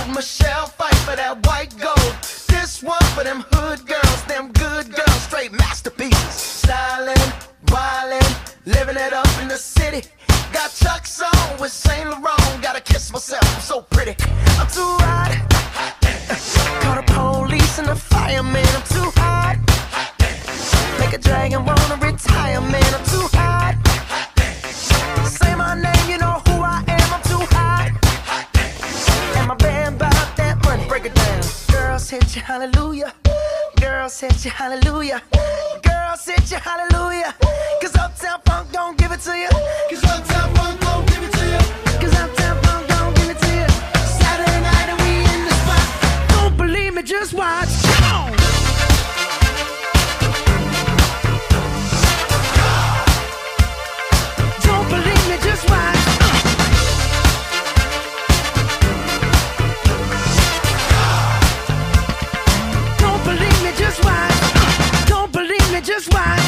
Michelle fight for that white gold. This one for them hood girls, them good girls, straight masterpieces. Stylin', wildin', living it up in the city. Got Chuck's on with Saint Laurent. Gotta kiss myself, I'm so pretty. I'm too hot. Call the police and the fireman. I'm too hot. Make a dragon wanna retire, man. I'm too hot. Say my name, you know who I am. I'm too hot. And my band bought that money. Break it down. Girls hit you, hallelujah. Girls hit you, hallelujah. Girls hit you, hallelujah. Cause Uptown Funk don't give it to you. Cause Uptown Funk don't give it to you. Cause Uptown Funk don't give it to you. Saturday night and we in the spot. Don't believe me, just watch. Come on. Don't believe me, just watch. Don't believe me, just watch. Don't believe me, just watch.